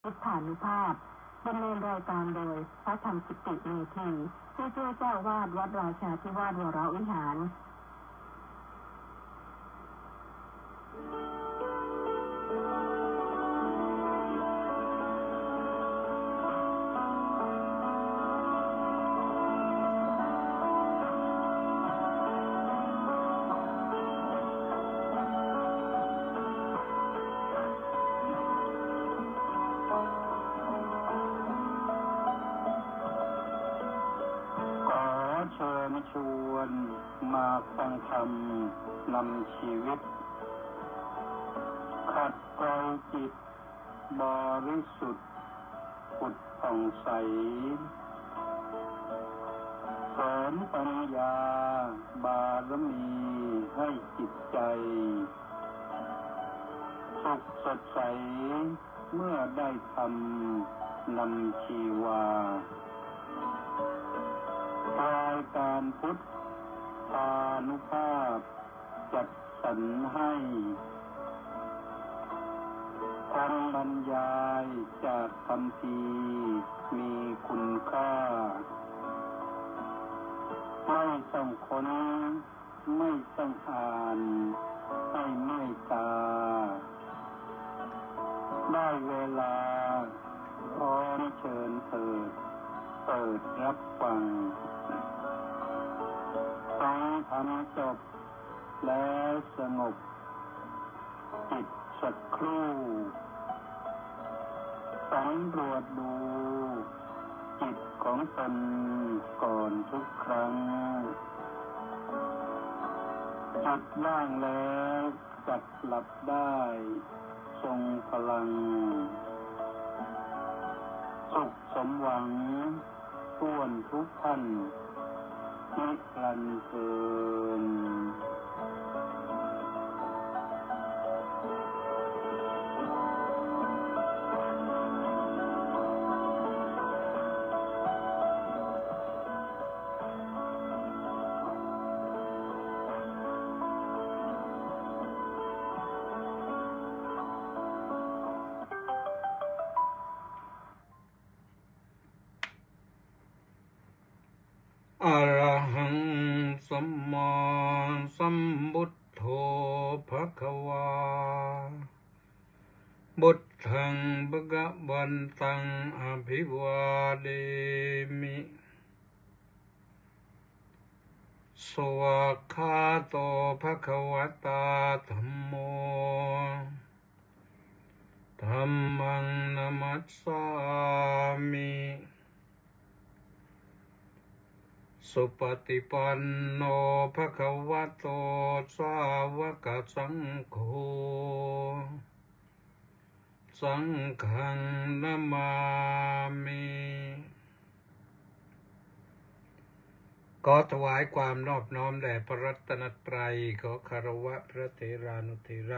พุทธานุภาพดำเนินรายการโดยพระธรรมกิติเมธีผู้ช่วยเจ้าวาดวัดราชาธิวาสวรวิหารชวนมาฟังธรรมนำชีวิตขัดเกลาจิตบริสุทธิ์ผุดผ่องใสเสริมปัญญาบารมีให้จิตใจสุขสดใสเมื่อได้ธรรมนำชีวารายการพุทธานุภาพจัดสรรให้คำบรรยายจากคำพีมีคุณค่าไม่ต้องค้นไม่ต้องอ่านให้ไม่ตาได้เวลาพร้อมเชิญเปิดรับฟังฟังธรรมจบแล้วสงบจิตสักครู่สำรวจดูจิตของตนก่อนทุกครั้งจิตว่างแล้วจัดหลับได้ทรงพลังสุขสมหวังท้วนทุกท่านนิรันดร์เทินอรหังสัมมาสัมพุทโธภควาบุตถังภะวันตังอภิวาเดมิสวากขาโตภควตาธัมโมธัมมังนัมมัสสามิสุปฏิปันโนภควโตสาวกสังโฆสังฆังนะมามิขอถวายความนอบน้อมแด่พระรัตนตรัยขอคารวะพระเถรานุเถระ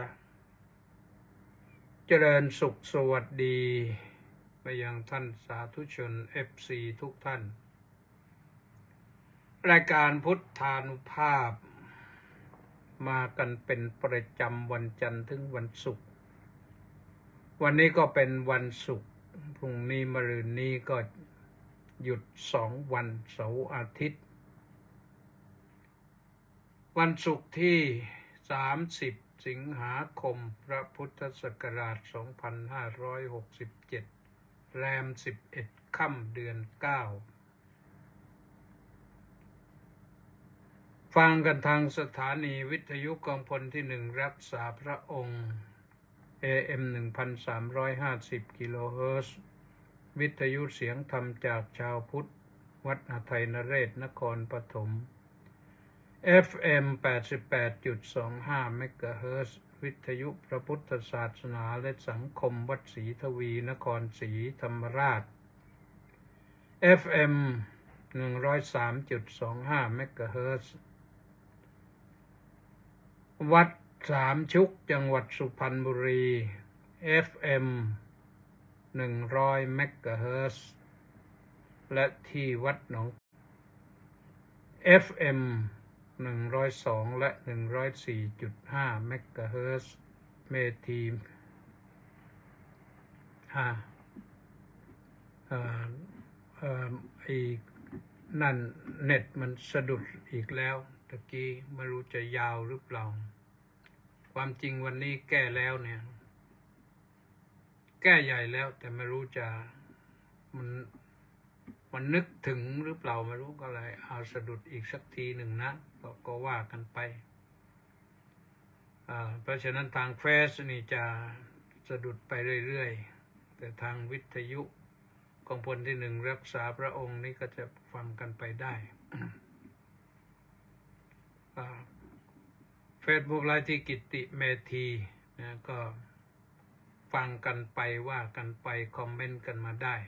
เจริญสุขสวัสดีไปยังท่านสาธุชน FC ทุกท่านรายการพุทธานุภาพมากันเป็นประจำวันจันทร์ถึงวันศุกร์วันนี้ก็เป็นวันศุกร์พรุ่งนี้มะรืนนี้ก็หยุด2 วันเสาร์อาทิตย์วันศุกร์ที่30 สิงหาคมพระพุทธศักราช2567แรม11 ค่ำเดือน 9ฟังกันทางสถานีวิทยุกองพลที่1รักษาพระองค์ AM 1350 กิโลเฮิรตซ์วิทยุเสียงธรรมจากชาวพุทธวัดหทัยนเรศนครปฐม FM 88.25 เมกะเฮิรตซ์วิทยุพระพุทธศาสนาและสังคมวัดศรีทวีนครศรีธรรมราช FM 103.25 เมกะเฮิรตซ์วัดสามชุกจังหวัดสุพรรณบุรี FM 100 เมกะเฮิรตซ์และที่วัดหนอง FM 102 และ 104.5 เมกะเฮิรตซ์เมธีอีกนั่นเน็ตมันสะดุดอีกแล้วตะกี้ไม่รู้จะยาวหรือเปล่าความจริงวันนี้แก้แล้วเนี่ยแก้ใหญ่แล้วแต่ไม่รู้จะมันนึกถึงหรือเปล่าไม่รู้ก็เลยเอาสะดุดอีกสักทีหนึ่งนะก็ว่ากันไปเพราะฉะนั้นทางเฟซนี่จะสะดุดไปเรื่อยๆแต่ทางวิทยุกองพลที่หนึ่งรักษาพระองค์นี่ก็จะฟังกันไปได้ เฟซบุ๊กไลฟ์ที่กิตติเมธีนะก็ฟังกันไปว่ากันไปคอมเมนต์กันมาได้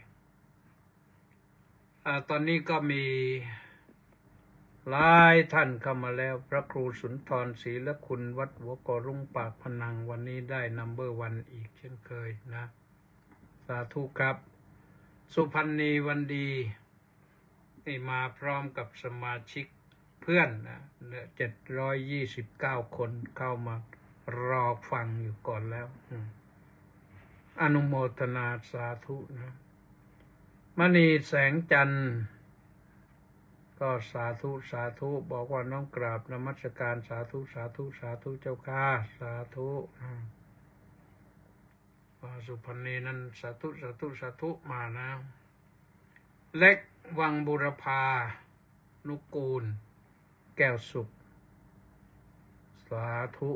ตอนนี้ก็มีหลายท่านเข้ามาแล้วพระครูสุนทรศรีละคุณวัดหัวกอรุ่งปากพนังวันนี้ได้นัมเบอร์วันอีกเช่นเคยนะสาธุครับสุพรรณีวันดีนี่มาพร้อมกับสมาชิกเพื่อนนะ729 คนเข้ามารอฟังอยู่ก่อนแล้วอนุโมทนาสาธุนะมณีแสงจันทร์ก็สาธุสาธุบอกว่าน้องกราบนมัสการสาธุสาธุสาธุเจ้าค่ะสาธุสุพรรณีนั้นสาธุสาธุสาธุมานะเล็กวังบุรพานุกูลแก้วสุขสาธุ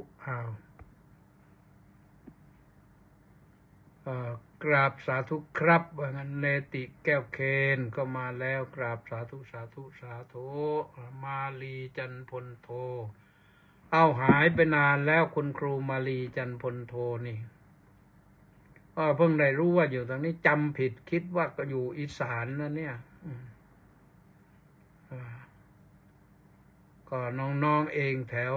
กราบสาธุครับว่างั้นเนติแก้วเคนก็มาแล้วกราบสาธุสาธุสาธุมาลีจันพลโทเอาหายไปนานแล้วคุณครูมาลีจันพลโทนี่เพิ่งได้รู้ว่าอยู่ตรงนี้จำผิดคิดว่าก็อยู่อีสานนะเนี่ยก็น้องๆเองแถว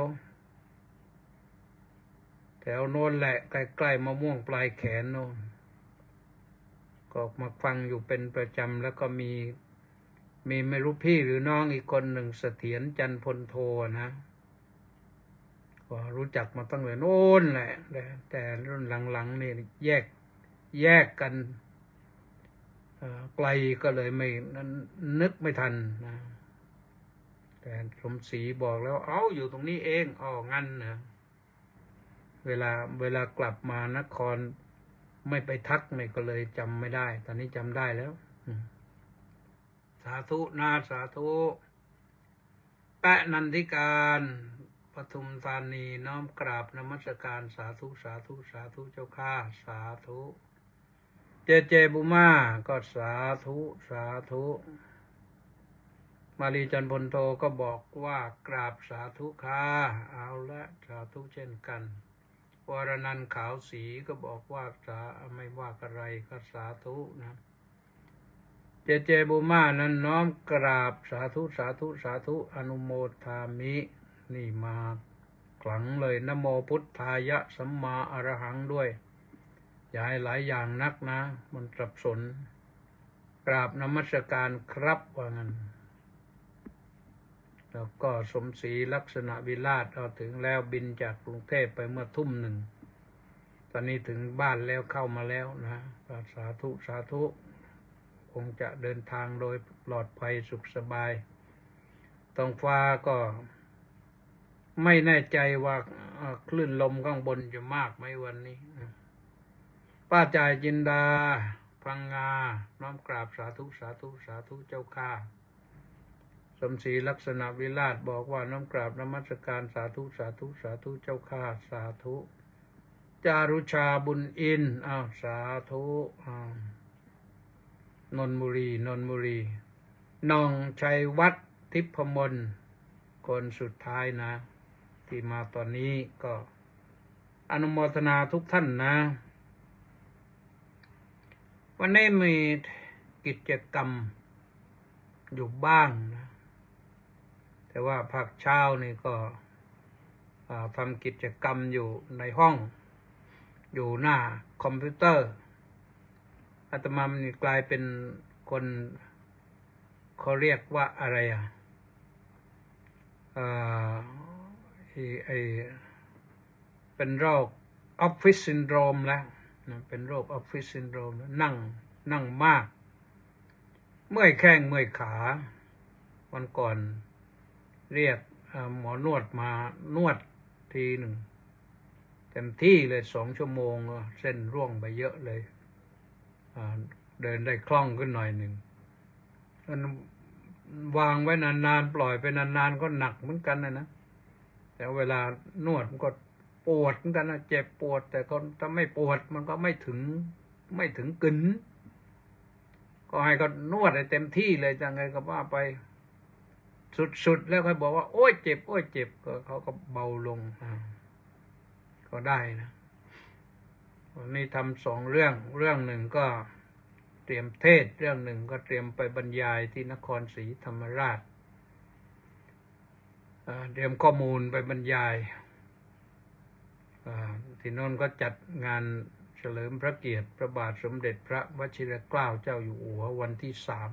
โน้นแหละใกล้ๆมะม่วงปลายแขนโน้นก็มาฟังอยู่เป็นประจำแล้วก็มีไม่รู้พี่หรือน้องอีกคนหนึ่งเสถียรจันพลโทนะก็รู้จักมาตั้งแต่โน้นแหละแต่รุ่นหลังๆนี่แยกกันไกลก็เลยไม่นึกไม่ทันนะแต่สมศรีบอกแล้วอยู่ตรงนี้เองงั้นนะเวลากลับมานครไม่ไปทักเนี่ยก็เลยจำไม่ได้ตอนนี้จำได้แล้วสาธุนาสาธุแปะนันทิการปทุมธานีน้อมกราบนมัสการสาธุสาธุสาธุเจ้าข้าสาธุเจบุมาก็สาธุสาธุมาลีจันพลโทก็บอกว่ากราบสาธุค่ะเอาละสาธุเช่นกันวรนันท์ขาวสีก็บอกว่าไม่ว่าอะไรก็สาธุนะเจบุมานั้นน้อมกราบสาธุสาธุสาธุอนุโมทามินี่มาขลังเลยนะโมพุทธายะสัมมาอรหังด้วยอย่าให้หลายอย่างนักนะมันสับสนกราบนมัสการครับว่างั้นแล้วก็สมศรีลักษณะวิราชถึงแล้วบินจากกรุงเทพไปเมื่อ 19:00 น.ตอนนี้ถึงบ้านแล้วเข้ามาแล้วนะสาธุสาธุคงจะเดินทางโดยปลอดภัยสุขสบายท้องฟ้าก็ไม่แน่ใจว่าคลื่นลมข้างบนจะมากไหมวันนี้ป้าจ่ายจินดาพังงาน้อมกราบสาธุสาธุสาธุเจ้าข้าสมศรีลักษณะวิราชบอกว่าน้อมกราบนมัสการสาธุสาธุสาธุเจ้าข้าสาธุจารุชาบุญอินสาธุนนบุรีน้องชัยวัฒน์ทิพมลคนสุดท้ายนะที่มาตอนนี้ก็อนุโมทนาทุกท่านนะวันนี้มีกิจกรรมอยู่บ้างนะแต่ว่าภาคเช้านี่ก็ทำกิจกรรมอยู่ในห้องอยู่หน้าคอมพิวเตอร์อาตมานี่กลายเป็นคนเขาเรียกว่าอะไรเป็นโรคออฟฟิศซินโดรมแล้วเป็นโรคออฟฟิศซินโดรมนั่งมากเมื่อยแข้งเมื่อยขาวันก่อนเรียกหมอนวดมานวดทีหนึ่งเต็มที่เลย2 ชั่วโมงเส้นร่วงไปเยอะเลยเดินได้คล่องขึ้นหน่อยหนึ่งวางไว้นานๆปล่อยไปนานๆก็หนักเหมือนกันนะแต่เวลานวดมันก็ปวดเหมือนกันนะเจ็บปวดแต่คนถ้าไม่ปวดมันก็ไม่ถึงกึ๋นก็ให้ก็นวดให้เต็มที่เลยจังไงก็ว่าไปสุดๆแล้วค่อยบอกว่าโอ๊ยเจ็บโอ๊ยเจ็บก็เขาก็เบาลงก็ได้นะวันนี้ทำ2 เรื่องหนึ่งก็เตรียมเทศเรื่องหนึ่งก็เตรียมไปบรรยายที่นครศรีธรรมราชเตรียมข้อมูลไปบรรยายที่โน่นก็จัดงานเฉลิมพระเกียรติพระบาทสมเด็จพระวชิรเกล้าเจ้าอยู่หัววันที่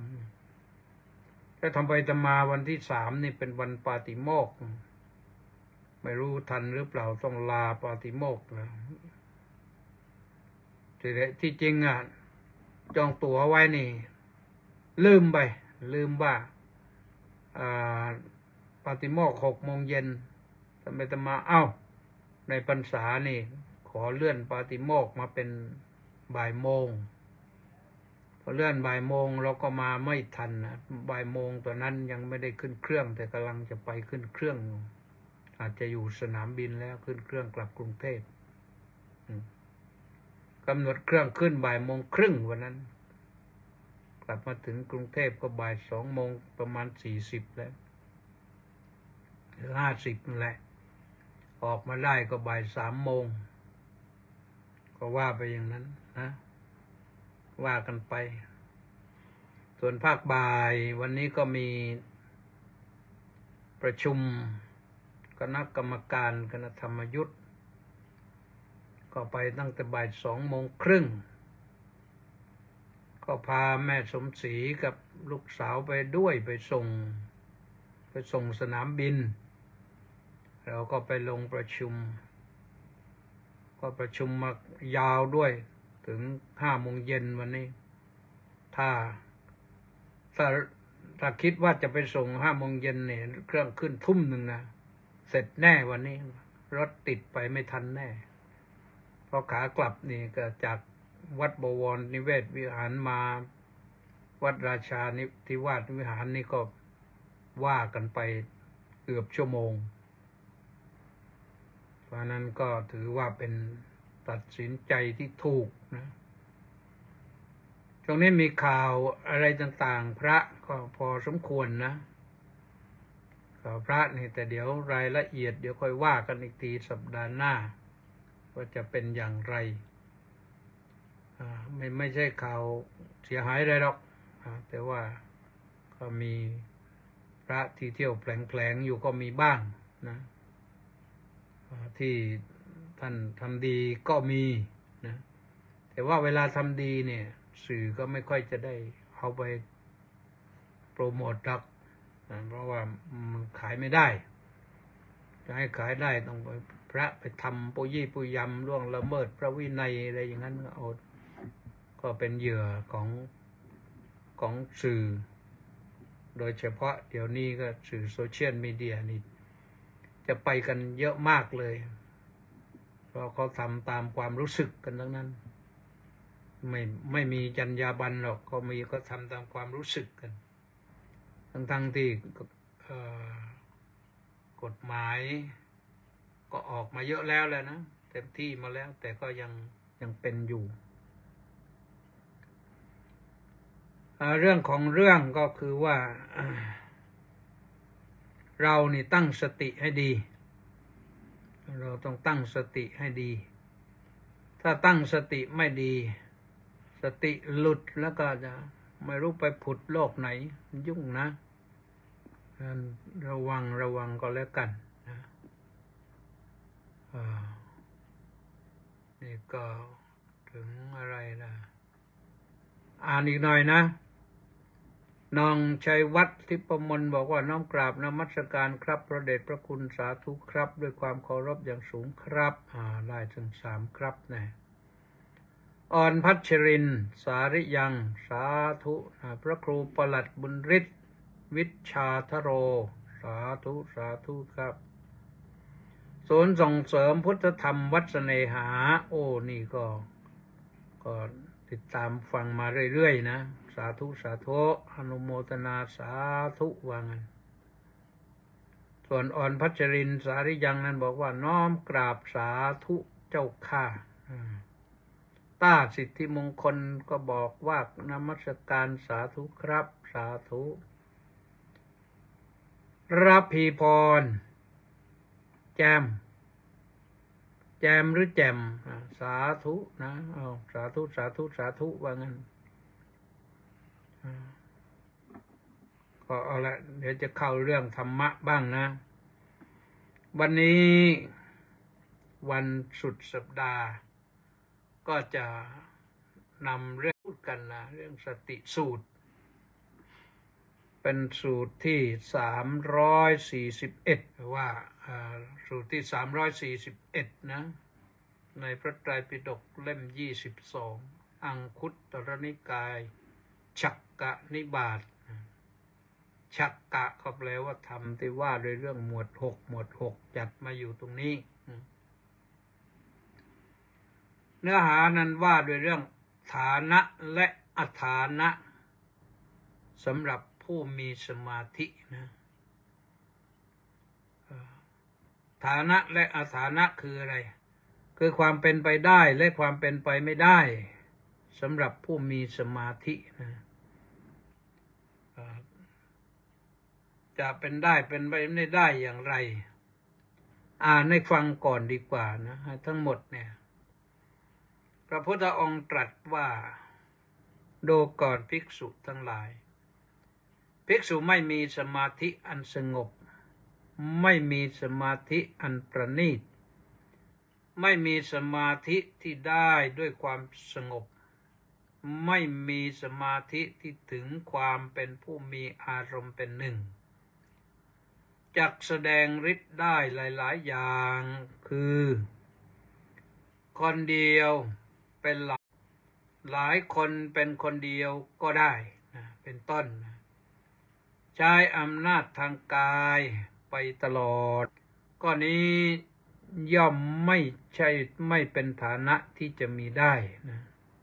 3ถ้าทำไปทำมาวันที่3นี่เป็นวันปาติโมกข์ไม่รู้ทันหรือเปล่าต้องลาปาติโมกข์นะที่จริงจองตั๋วไว้นี่ลืมว่าปาติโมกข์6 โมงเย็นทำไปทำมาในพรรษานี่ขอเลื่อนปาติโมกข์มาเป็นบ่ายโมงพอเลื่อนบ่ายโมงเราก็มาไม่ทันนะบ่ายโมงตอนนั้นยังไม่ได้ขึ้นเครื่องแต่กำลังจะไปขึ้นเครื่องอาจจะอยู่สนามบินแล้วขึ้นเครื่องกลับกรุงเทพกำหนดเครื่องขึ้นบ่ายโมงครึ่งวันนั้นกลับมาถึงกรุงเทพก็บ่าย2 โมงประมาณ40แล้วหรือ50นั่นแหละออกมาได้ก็บ่าย3 โมงก็ว่าไปอย่างนั้นนะว่ากันไปส่วนภาคบ่ายวันนี้ก็มีประชุมคณะกรรมการคณะธรรมยุทธก็ไปตั้งแต่บ่าย2 โมงครึ่งก็พาแม่สมศรีกับลูกสาวไปด้วยไปส่งสนามบินเราก็ไปลงประชุมก็ประชุมมายาวด้วยถึง5 โมงเย็นวันนี้ถ้าคิดว่าจะไปส่ง5 โมงเย็นเนี่ยเครื่องขึ้นทุ่มหนึ่งนะเสร็จแน่วันนี้รถติดไปไม่ทันแน่เพราะขากลับนี่ก็จากวัดบวรนิเวศวิหารมาวัดราชานิวาสวิหารนี่ก็ว่ากันไปเกือบชั่วโมงเพราะนั้นก็ถือว่าเป็นตัดสินใจที่ถูกนะตรงนี้มีข่าวอะไรต่างๆพระก็พอสมควรนะข่าวพระนี่แต่เดี๋ยวรายละเอียดเดี๋ยวค่อยว่ากันอีกทีสัปดาห์หน้าว่าจะเป็นอย่างไรไม่ใช่ข่าวเสียหายอะไรหรอกแต่ว่าก็มีพระที่เที่ยวแผลงๆอยู่ก็มีบ้างนะที่ท่านทำดีก็มีนะแต่ว่าเวลาทำดีเนี่ยสื่อก็ไม่ค่อยจะได้เอาไปโปรโมทหรอกเพราะว่ามันขายไม่ได้จะให้ขายได้ต้องไปพระไปทำปุยี่ปุยำล่วงละเมิดพระวินัยอะไรอย่างนั้นก็เป็นเหยื่อของสื่อโดยเฉพาะเดี๋ยวนี้ก็สื่อโซเชียลมีเดียนี่จะไปกันเยอะมากเลยเพราะเขาทำตามความรู้สึกกันทั้งนั้นไม่มีจรรยาบรรณหรอกก็ทำตามความรู้สึกกันทั้งที่กฎหมายก็ออกมาเยอะแล้วแหละนะเต็มที่มาแล้วแต่ก็ยังเป็นอยู่เรื่องของเรื่องก็คือว่าเรานี่ตั้งสติให้ดีเราต้องตั้งสติให้ดีถ้าตั้งสติไม่ดีสติหลุดแล้วก็จะไม่รู้ไปผุดโลกไหนยุ่งนะระวังก็แล้วกันนะนี่ก็ถึงอะไรนะอ่านอีกหน่อยนะน้องชัยวัฒน์ทิพมลบอกว่าน้อมกราบนมัสการครับพระเดชพระคุณสาธุครับด้วยความเคารพอย่างสูงครับได้ถึง3ครับนะอ่อนพัชรินสาริยังสาธุพระครูประหลัดบุญฤทธิ์วิชาทโรสาธุสาธุครับศูนย์ส่งเสริมพุทธธรรมวัดเสน่หาโอ้นี่ก็ติดตามฟังมาเรื่อยๆนะสาธุสาธุอนุโมทนาสาธุว่างั้นส่วนอ่อนพัชรินสาริยังนั้นบอกว่าน้อมกราบสาธุเจ้าข้าต้าสิทธิมงคลก็บอกว่านมัสการสาธุครับสาธุรับพีพรแจมหรือแจมสาธุนะเอาสาธุสาธุสาธุว่างั้นก็เอาละเดี๋ยวจะเข้าเรื่องธรรมะบ้างนะวันนี้วันสุดสัปดาห์ก็จะนำเรื่องพูดกันนะเรื่องสติสูตรเป็นสูตรที่341ว่าสูตรที่341นะในพระไตรปิฎกเล่ม22อังคุตตรนิกายฉักกะนิบาตฉักกะก็แปลว่าธรรมที่ว่าโดยเรื่องหมวด6จัดมาอยู่ตรงนี้เนื้อหานั้นว่าโดยเรื่องฐานะและอฐานะสำหรับผู้มีสมาธินะฐานะและอฐานะคืออะไรคือความเป็นไปได้และความเป็นไปไม่ได้สำหรับผู้มีสมาธินะจะเป็นได้เป็นไปไม่ได้อย่างไรให้ฟังก่อนดีกว่านะทั้งหมดเนี่ยพระพุทธองค์ตรัสว่าดูก่อนภิกษุทั้งหลายภิกษุไม่มีสมาธิอันสงบไม่มีสมาธิอันประณีตไม่มีสมาธิที่ได้ด้วยความสงบไม่มีสมาธิที่ถึงความเป็นผู้มีอารมณ์เป็นหนึ่งจักแสดงฤทธิ์ได้หลายๆอย่างคือคนเดียวเป็นหลายคนเป็นคนเดียวก็ได้นะเป็นต้นใช้อำนาจทางกายไปตลอดก็นี้ย่อมไม่เป็นฐานะที่จะมีได้นะ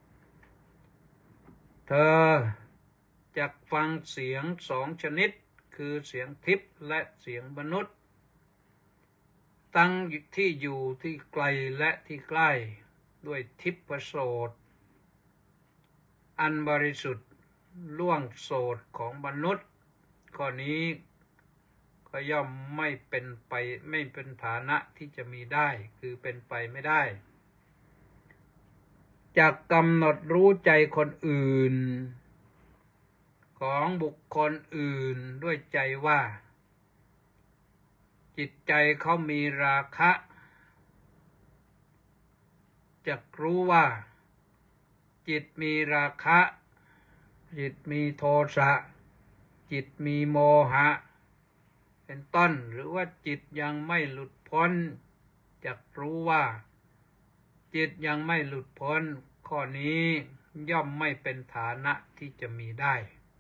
เธอจักฟังเสียง2 ชนิดคือเสียงทิพย์และเสียงมนุษย์ตั้งที่อยู่ที่ไกลและที่ใกล้ด้วยทิพโสตอันบริสุทธิ์ล่วงโสตของมนุษย์ข้อนี้ก็ย่อมไม่เป็นฐานะที่จะมีได้คือเป็นไปไม่ได้จากกำหนดรู้ใจคนอื่นของบุคคลอื่นด้วยใจว่าจิตใจเขามีราคะจักรู้ว่าจิตมีราคะจิตมีโทสะจิตมีโมหะเป็นต้นหรือว่าจิตยังไม่หลุดพ้นจักรู้ว่าจิตยังไม่หลุดพ้นข้อนี้ย่อมไม่เป็นฐานะที่จะมีได้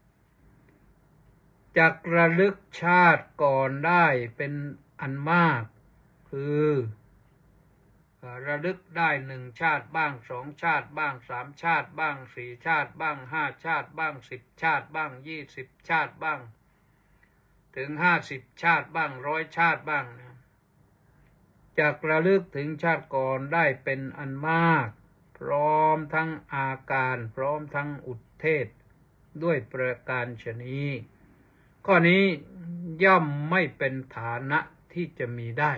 จักระลึกชาติก่อนได้เป็นอันมากคือระลึกได้1 ชาติบ้าง2 ชาติบ้าง3 ชาติบ้าง4 ชาติบ้าง5 ชาติบ้าง10 ชาติบ้าง20 ชาติบ้างถึง50 ชาติบ้าง100 ชาติบ้างจักระลึกถึงชาติก่อนได้เป็นอันมากพร้อมทั้งอาการพร้อมทั้งอุทเทศด้วยประการฉะนี้ข้อนี้ย่อมไม่เป็นฐานะที่จะมีได้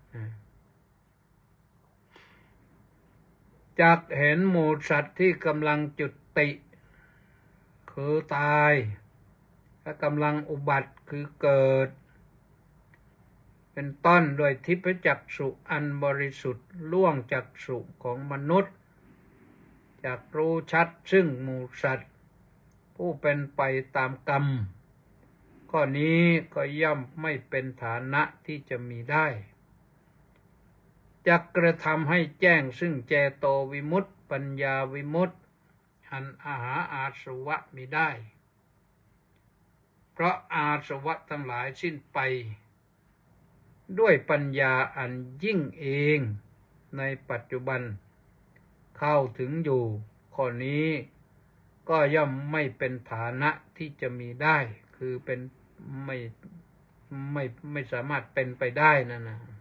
จักเห็นหมู่สัตว์ที่กำลังจุติคือตายและกำลังอุบัติคือเกิดเป็นต้นโดยทิพจักษุอันบริสุทธิ์ล่วงจักษุของมนุษย์จักรู้ชัดซึ่งหมู่สัตว์ผู้เป็นไปตามกรรมข้อนี้ก็ย่อมไม่เป็นฐานะที่จะมีได้จักกระทำให้แจ้งซึ่งเจโตวิมุตติปปัญญาวิมุตติอันอาหาอาสวะมิได้เพราะอาสวะทั้งหลายสิ้นไปด้วยปัญญาอันยิ่งเองในปัจจุบันเข้าถึงอยู่ข้อนี้ก็ย่อมไม่เป็นฐานะที่จะมีได้คือเป็นไม่สามารถเป็นไปได้นะ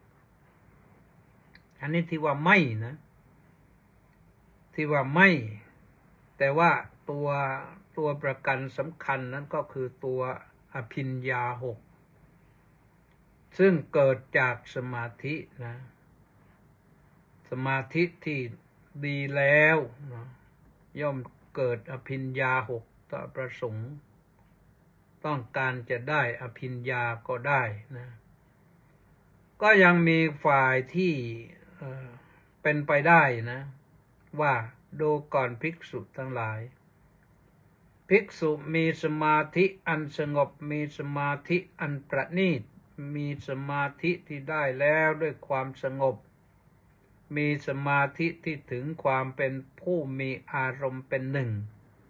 อันนี้ที่ว่าไม่นะที่ว่าไม่แต่ว่าตัวประกันสำคัญนั้นก็คือตัวอภิญญาหกซึ่งเกิดจากสมาธินะสมาธิที่ดีแล้วนะย่อมเกิดอภิญญาหกต่อประสงค์ต้องการจะได้อภิญญาก็ได้นะก็ยังมีฝ่ายที่เป็นไปได้นะว่าดูก่อนภิกษุทั้งหลายภิกษุมีสมาธิอันสงบมีสมาธิอันประณีตมีสมาธิที่ได้แล้วด้วยความสงบมีสมาธิที่ถึงความเป็นผู้มีอารมณ์เป็นหนึ่ง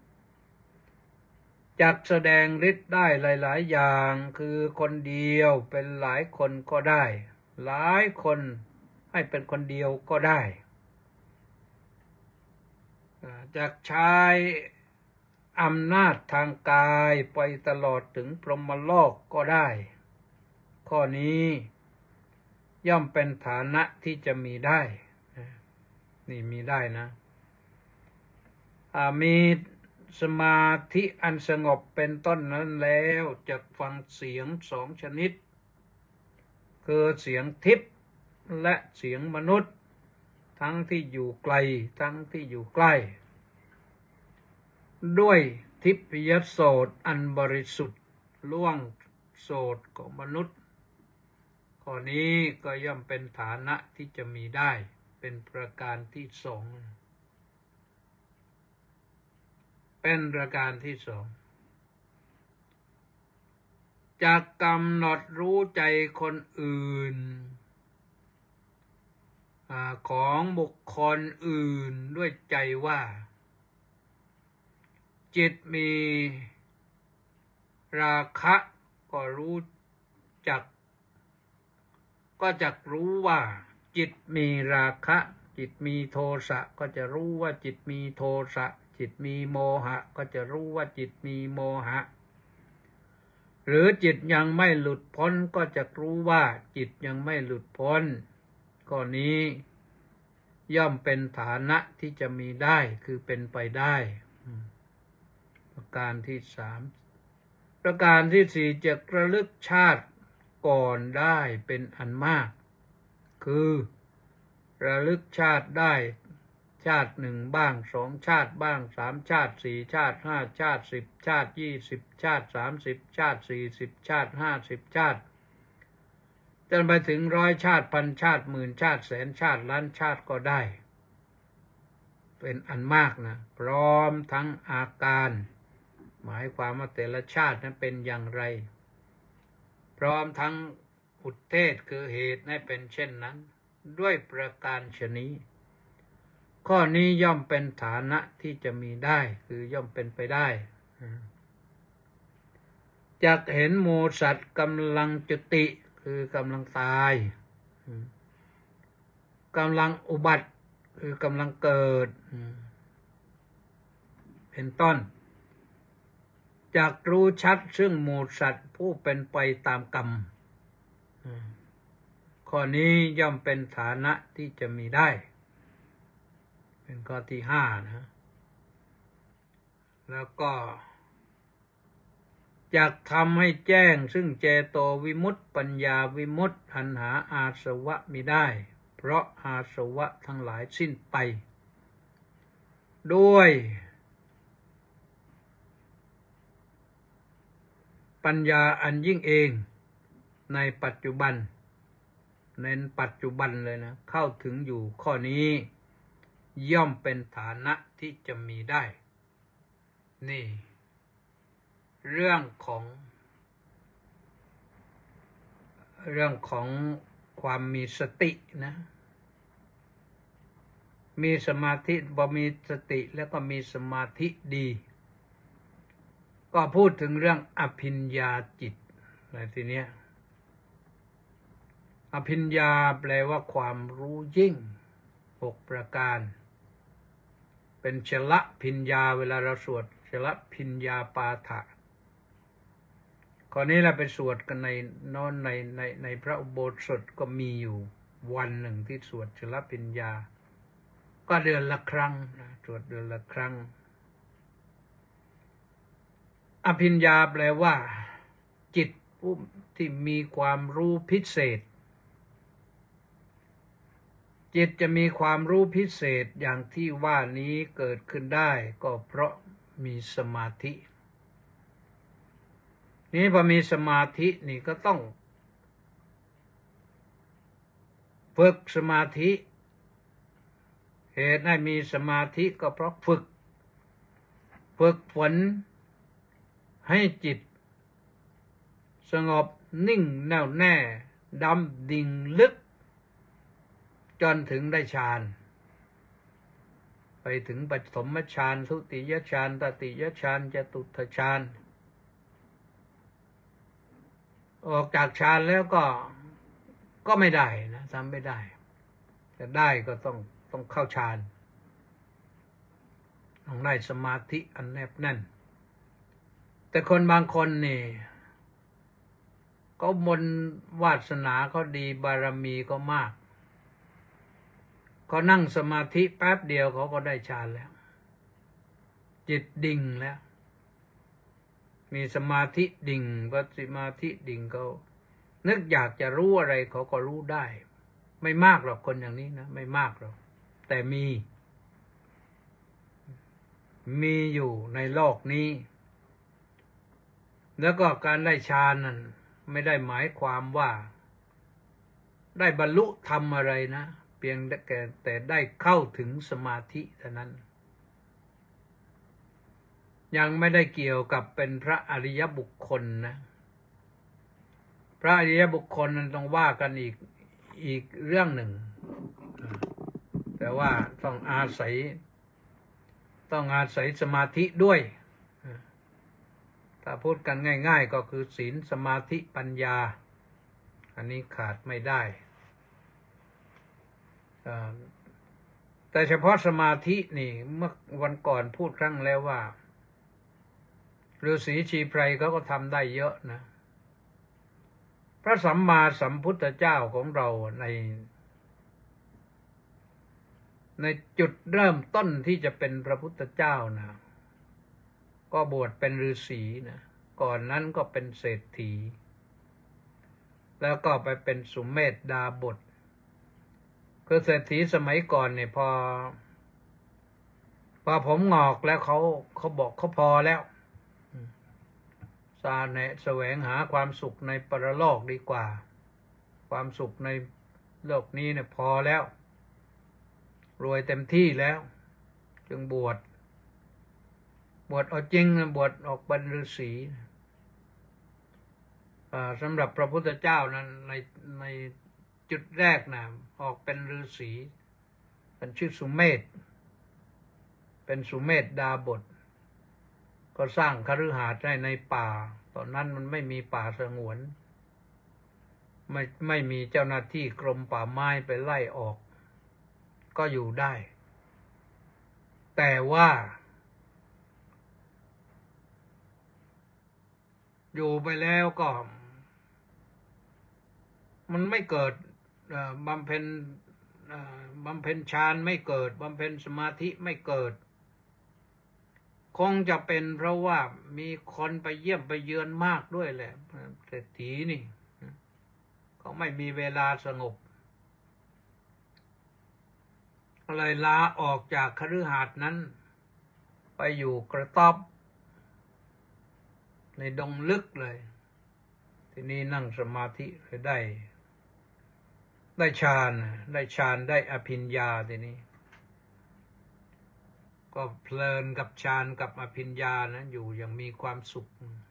จักแสดงฤทธิ์ได้หลายๆอย่างคือคนเดียวเป็นหลายคนก็ได้หลายคนให้เป็นคนเดียวก็ได้จักใช้อำนาจทางกายไปตลอดถึงพรหมโลกก็ได้ข้อนี้ย่อมเป็นฐานะที่จะมีได้นี่มีได้นะมีสมาธิอันสงบเป็นต้นนั้นแล้วจะฟังเสียงสองชนิดคือเสียงทิพย์และเสียงมนุษย์ทั้งที่อยู่ไกลทั้งที่อยู่ใกล้ด้วยทิพยโสตอันบริสุทธิ์ล่วงโสตของมนุษย์ข้อนี้ก็ย่อมเป็นฐานะที่จะมีได้เป็นประการที่สองเป็นประการที่สองจากกำหนดรู้ใจคนอื่นของบุคคลอื่นด้วยใจว่าจิตมีราคะก็รู้จักก็จักรู้ว่าจิตมีราคะจิตมีโทสะก็จะรู้ว่าจิตมีโทสะจิตมีโมหะก็จะรู้ว่าจิตมีโมหะหรือจิตยังไม่หลุดพ้นก็จะรู้ว่าจิตยังไม่หลุดพ้นข้อนี้ย่อมเป็นฐานะที่จะมีได้คือเป็นไปได้ประการที่สามประการที่สี่จะระลึกชาติก่อนได้เป็นอันมากคือระลึกชาติได้ชาติหนึ่งบ้างสองชาติบ้างสามชาติสี่ชาติห้าชาติ10ชาติ20ชาติ30ชาติ40ชาติ50ชาติจนไปถึง100ชาติพันชาติหมื่นชาติแสนชาติล้านชาติก็ได้เป็นอันมากนะพร้อมทั้งอาการหมายความว่าแต่ละชาตินั้นเป็นอย่างไรพร้อมทั้งอุทเทศคือเหตุให้เป็นเช่นนั้นด้วยประการฉะนี้ข้อนี้ย่อมเป็นฐานะที่จะมีได้คือย่อมเป็นไปได้จักเห็นหมู่สัตว์กำลังจุติคือกำลังตายกำลังอุบัติคือกำลังเกิดเป็นต้นจักรู้ชัดซึ่งหมู่สัตว์ผู้เป็นไปตามกรรมข้อนี้ย่อมเป็นฐานะที่จะมีได้เป็นข้อที่ห้านะแล้วก็จักทำให้แจ้งซึ่งเจโตวิมุตติปัญญาวิมุตติอันหาอาสวะมิได้เพราะอาสวะทั้งหลายสิ้นไปด้วยปัญญาอันยิ่งเองในปัจจุบันในปัจจุบันเลยนะเข้าถึงอยู่ข้อนี้ย่อมเป็นฐานะที่จะมีได้นี่เรื่องของความมีสตินะมีสมาธิบ่มีสติแล้วก็มีสมาธิดีก็พูดถึงเรื่องอภิญญาจิตในทีเนี้ยอภิญญาแปลว่าความรู้ยิ่ง6ประการเป็นชละภิญญาเวลาเราสวดชละภิญญาปาฐะข้อนี้เราไปสวดกันในพระอุโบสถก็มีอยู่วันหนึ่งที่สวดชละภิญญาก็เดือนละครั้งสวดเดือนละครั้งอภิญญาแปลว่าจิตผู้ที่มีความรู้พิเศษจิตจะมีความรู้พิเศษอย่างที่ว่านี้เกิดขึ้นได้ก็เพราะมีสมาธินี้พอมีสมาธินี่ก็ต้องฝึกสมาธิเหตุให้มีสมาธิก็เพราะฝึกฝนให้จิตสงบนิ่งแน่วแน่ดำดิ่งลึกจนถึงได้ฌานไปถึงปฐมฌานทุติยฌานตติยฌานจตุตฌานออกจากฌานแล้วก็ไม่ได้นะทำไม่ได้จะได้ก็ต้องเข้าฌานต้องได้สมาธิอันแนบแน่นแต่คนบางคนนี่ก็บนวาสนาเขาดีบารมีก็มากเขานั่งสมาธิแป๊บเดียวเขาก็ได้ฌานแล้วจิตดิ่งแล้วมีสมาธิดิ่งพอสมาธิดิ่งเขานึกอยากจะรู้อะไรเขาก็รู้ได้ไม่มากหรอกคนอย่างนี้นะไม่มากหรอกแต่มีอยู่ในโลกนี้แล้วก็การได้ฌานนั้นไม่ได้หมายความว่าได้บรรลุธรรมอะไรนะเพียงแต่ได้เข้าถึงสมาธิเท่านั้นยังไม่ได้เกี่ยวกับเป็นพระอริยบุคคลนะพระอริยบุคคลนั้นต้องว่ากันอีกเรื่องหนึ่งแต่ว่าต้องอาศัยสมาธิด้วยถ้าพูดกันง่ายๆก็คือศีลสมาธิปัญญาอันนี้ขาดไม่ได้แต่เฉพาะสมาธินี่เมื่อวันก่อนพูดครั้งแล้วว่าฤาษีชีไพรเขาก็ทำได้เยอะนะพระสัมมาสัมพุทธเจ้าของเราในจุดเริ่มต้นที่จะเป็นพระพุทธเจ้านะก็บวชเป็นฤาษีนะก่อนนั้นก็เป็นเศรษฐีแล้วก็ไปเป็นสุเมธดาบสคือเศรษฐีสมัยก่อนเนี่ยพอผมงอกแล้วเขาบอกเขาพอแล้วแสวงหาความสุขในปรโลกดีกว่าความสุขในโลกนี้เนี่ยพอแล้วรวยเต็มที่แล้วจึงบวชเอาจริงนะบวชออกเป็นฤาษีสำหรับพระพุทธเจ้านั้นในจุดแรกนะออกเป็นฤาษีเป็นชื่อสุเมธเป็นสุเมธดาบสก็สร้างคฤหาสน์ในป่าตอนนั้นมันไม่มีป่าสงวนไม่มีเจ้าหน้าที่กรมป่าไม้ไปไล่ออกก็อยู่ได้แต่ว่าอยู่ไปแล้วก็มันไม่เกิดบำเพ็ญฌานไม่เกิดบำเพ็ญสมาธิไม่เกิดคงจะเป็นเพราะว่ามีคนไปเยี่ยมไปเยือนมากด้วยแหละเศรษฐีนี่เขาไม่มีเวลาสงบเลยลาออกจากคฤหาสน์นั้นไปอยู่กระต๊อบในดงลึกเลยทีนี้นั่งสมาธิเลยได้ฌานได้อภิญญาทีนี้ก็เพลินกับฌานกับอภิญญานะอยู่อย่างมีความสุข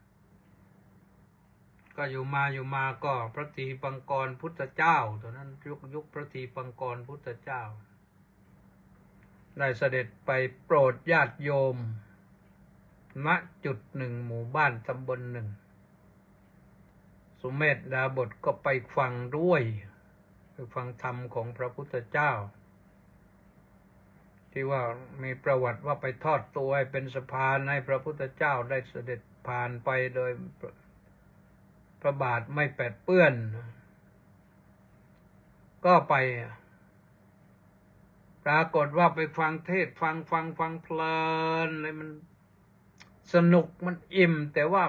ก็อยู่มาก็พระทีปังกรพุทธเจ้าตอนนั้นยุคพระทีปังกรพุทธเจ้าได้เสด็จไปโปรดญาติโยมณจุดหนึ่งหมู่บ้านตำบลหนึ่งสุเมธดาบทก็ไปฟังด้วยไปฟังธรรมของพระพุทธเจ้าที่ว่ามีประวัติว่าไปทอดตัวให้เป็นสะพานให้พระพุทธเจ้าได้เสด็จผ่านไปโดยพระบาทไม่แปดเปื้อนก็ไปปรากฏว่าไปฟังเทศฟังเพลินเลยมันสนุกมันอิ่มแต่ว่า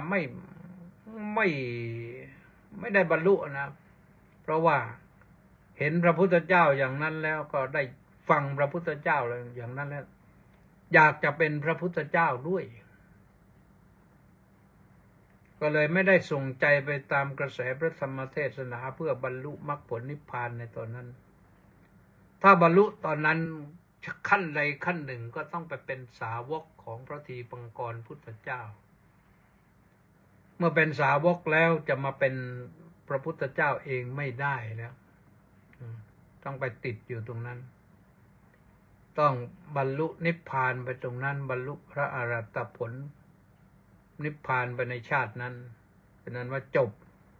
ไม่ได้บรรลุนะเพราะว่าเห็นพระพุทธเจ้าอย่างนั้นแล้วก็ได้ฟังพระพุทธเจ้าเลยอย่างนั้นแล้วอยากจะเป็นพระพุทธเจ้าด้วยก็เลยไม่ได้ส่งใจไปตามกระแสพระธรรมเทศนาเพื่อบรรลุมรรคผลนิพพานในตอนนั้นถ้าบรรลุตอนนั้นขั้นใดขั้นหนึ่งก็ต้องไปเป็นสาวกของพระทีปังกรพุทธเจ้าเมื่อเป็นสาวกแล้วจะมาเป็นพระพุทธเจ้าเองไม่ได้แล้วต้องไปติดอยู่ตรงนั้นต้องบรรลุนิพพานไปตรงนั้นบรรลุพระอรหัตผลนิพพานไปในชาตินั้นเป็นนั้นว่าจบ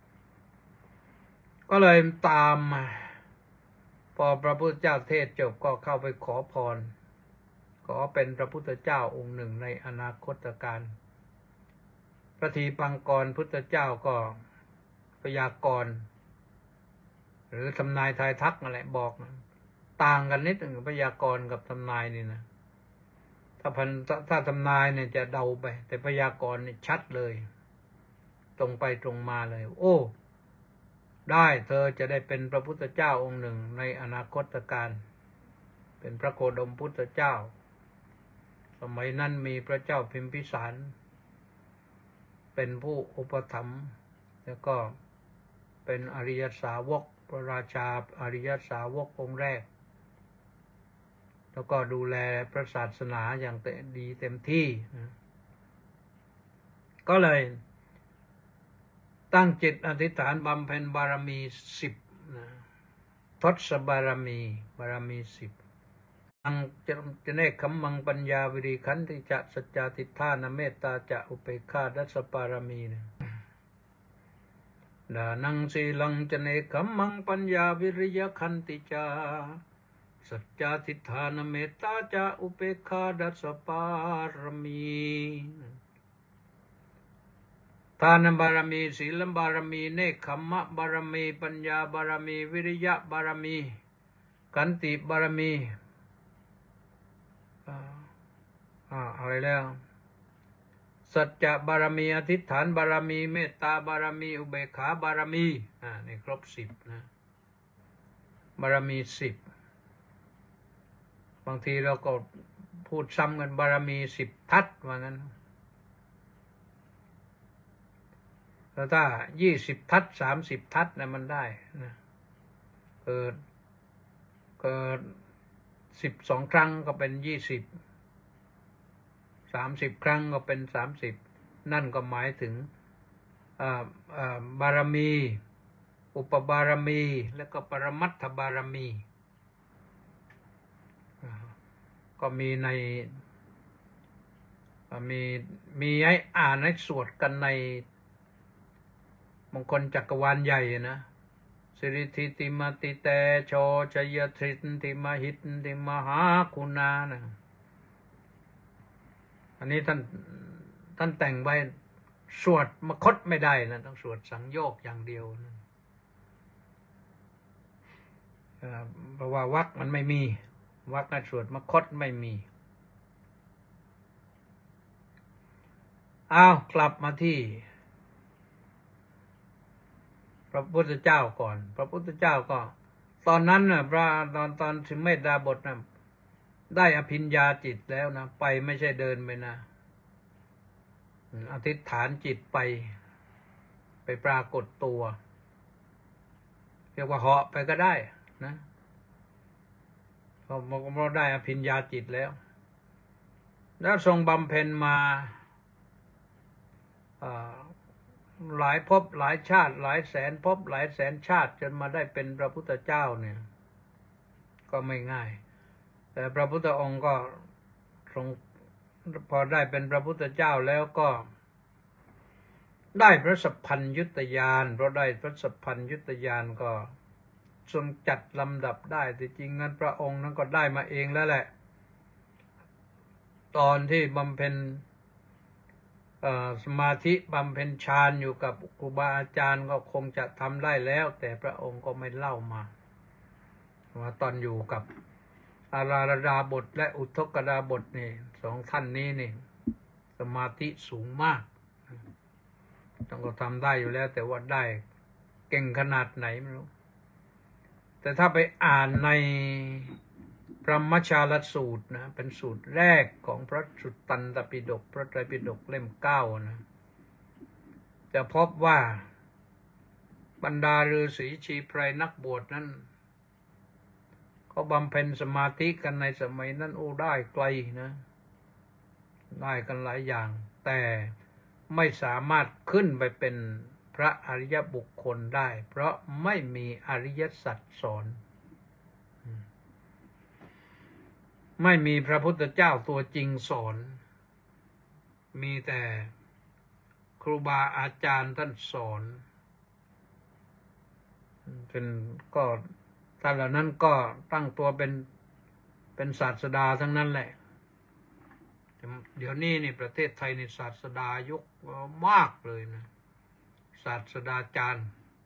ก็เลยตามมาพอพระพุทธเจ้าเทศจบก็เข้าไปขอพรขอเป็นพระพุทธเจ้าองค์หนึ่งในอนาคตการพระทีปังกรพุทธเจ้าก็พยากรณ์หรือทำนายทายทักอะไรบอกนะต่างกันนิดหนึ่งพยากรณ์กับทำนายนี่นะถ้าทำนายเนี่ยจะเดาไปแต่พยากรณ์นี่ชัดเลยตรงไปตรงมาเลยโอ้ได้เธอจะได้เป็นพระพุทธเจ้าองค์หนึ่งในอนาคตการเป็นพระโคดมพุทธเจ้าสมัยนั้นมีพระเจ้าพิมพิสารเป็นผู้อุปถัมภ์แล้วก็เป็นอริยสาวกพระราชาอริยสาวกองค์แรกแล้วก็ดูแลพระศาสนาอย่างดีเต็มที่นะก็เลยตั้งจิตอธิษฐานบำเพ็ญบารมี10นะทศบารมี10อังจะเนกขัมมังปัญญาวิริขันติจะสัจจาทิฏฐานเมตตาจะอุเบกขาดัสสปารมีนะดานังสีลังจะเนกขัมมังปัญญาวิริยขันติจาสัจจาทิฏฐานเมตตาจะอุเบกขาดัสสปารมีทานบารมีศีลบารมีเนกขัมมะบารมีปัญญาบารมีวิริยะบารมีขันติบารมีอะไรแล้วสัจจะบารมีอธิษฐานบารมีเมตตาบารมีอุเบกขาบารมีนี่ครบ10นะบารมี10บางทีเราก็พูดซ้ำกันบารมี10ทัศว่างั้นแล้วถ้า20ทัศ30ทัศนะมันได้นะเกิด12ครั้งก็เป็น20 30ครั้งก็เป็น30นั่นก็หมายถึงบารมีอุปบารมีแล้วก็ปรมัตถบารมีก็มีในมีให้อ่านให้สวดกันในมงคลจักรวาลใหญ่นะสิริธิติมติเตโชชยทริติมหิตติมหาคุณานะอันนี้ท่านแต่งไว้สวดมคธไม่ได้นะต้องสวดสังโยคอย่างเดียวนะเพราะว่าวรรคมันไม่มีวรรคสวดมคธไม่มีกลับมาที่พระพุทธเจ้าก่อนพระพุทธเจ้าก็ตอนนั้นนะตอนสุเมธดาบทนะได้อภิญญาจิตแล้วนะไปไม่ใช่เดินไปนะอธิษฐานจิตไปปรากฏตัวเรียกว่าเหาะไปก็ได้นะเพราะได้อภิญญาจิตแล้วทรงบำเพ็ญมาหลายภพหลายชาติหลายแสนภพหลายแสนชาติจนมาได้เป็นพระพุทธเจ้าเนี่ยก็ไม่ง่ายแต่พระพุทธองค์ก็ทรงพอได้เป็นพระพุทธเจ้าแล้วก็ได้พระสัพพัญญุตญาณเพราะได้พระสัพพัญญุตญาณก็ทรงจัดลำดับได้แต่จริงนั้นพระองค์นั้นก็ได้มาเองแล้วแหละตอนที่บำเพ็ญสมาธิบำเพ็ญฌานอยู่กับครูบาอาจารย์ก็คงจะทำได้แล้วแต่พระองค์ก็ไม่เล่ามาว่าตอนอยู่กับอาราธดาบทและอุทธกดาบทนี่สองท่านนี้นี่สมาธิสูงมากต้องก็ทำได้อยู่แล้วแต่ว่าได้เก่งขนาดไหนไม่รู้แต่ถ้าไปอ่านในพรหมชาลสูตรนะเป็นสูตรแรกของพระสุตตันตปิฎกพระไตรปิฎกเล่ม9นะจะพบว่าบรรดาฤาษีชีไพรนักบวชนั้นเขาบำเพ็ญสมาธิกันในสมัยนั้นโอ้ได้ไกลนะได้กันหลายอย่างแต่ไม่สามารถขึ้นไปเป็นพระอริยบุคคลได้เพราะไม่มีอริยสัจสอนไม่มีพระพุทธเจ้าตัวจริงสอนมีแต่ครูบาอาจารย์ท่านสอนเป็นก็ท่านเหล่านั้นก็ตั้งตัวเป็นศาสดาทั้งนั้นแหละเดี๋ยวนี้นี่ประเทศไทยนี่ศาสดายกมากเลยนะศาสดาจารย์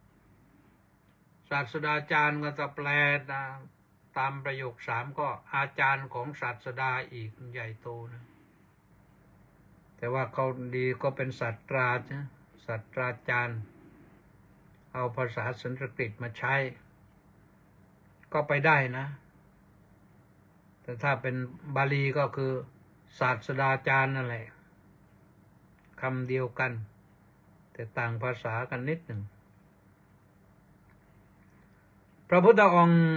ก็จะแปลนะตามประโยค3ก็อาจารย์ของศาสดาอีกใหญ่โตนะแต่ว่าเขาดีก็เป็นศาสตรานะศาสตราจารย์เอาภาษาสันสกฤตมาใช้ก็ไปได้นะแต่ถ้าเป็นบาลีก็คือศาสดาจารย์นั่นแหละคำเดียวกันแต่ต่างภาษากันนิดหนึ่งพระพุทธองค์